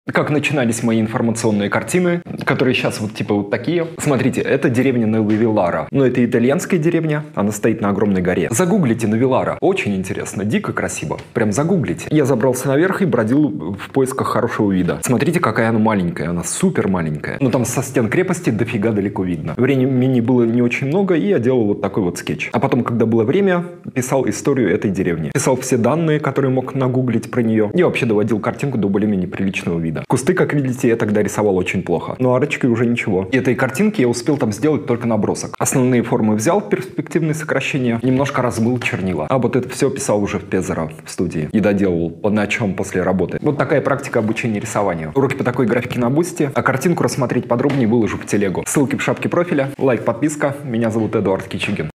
Как начинались мои информационные картины, которые сейчас вот типа вот такие. Смотрите, это деревня Нововиллара. Но это итальянская деревня, она стоит на огромной горе. Загуглите Нововиллара, очень интересно, дико красиво. Прям загуглите. Я забрался наверх и бродил в поисках хорошего вида. Смотрите, какая она маленькая, она супер маленькая. Но там со стен крепости дофига далеко видно. Времени было не очень много, и я делал вот такой вот скетч. А потом, когда было время, писал историю этой деревни. Писал все данные, которые мог нагуглить про нее. И вообще доводил картинку до более-менее приличного вида. Кусты, как видите, я тогда рисовал очень плохо. Но арочки уже ничего. И этой картинки я успел там сделать только набросок. Основные формы взял, перспективные сокращения, немножко размыл чернила. А вот это все писал уже в Пезаро в студии. И доделал по ночам после работы. Вот такая практика обучения рисованию. Уроки по такой графике на Бусти. А картинку рассмотреть подробнее выложу в телегу. Ссылки в шапке профиля. Лайк, подписка. Меня зовут Эдуард Кичигин.